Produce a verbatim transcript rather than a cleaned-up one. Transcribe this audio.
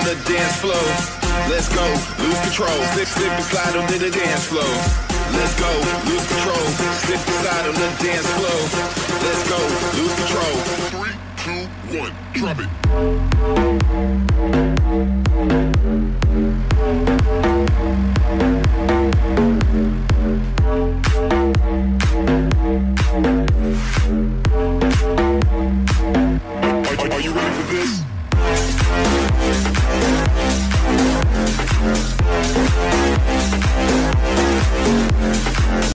the dance floor. Let's go, lose control. Slip, slip and slide onto the dance floor. Let's go, lose control. Slip and slide on the dance floor. Let's go, lose control. Three, two, one, drop it.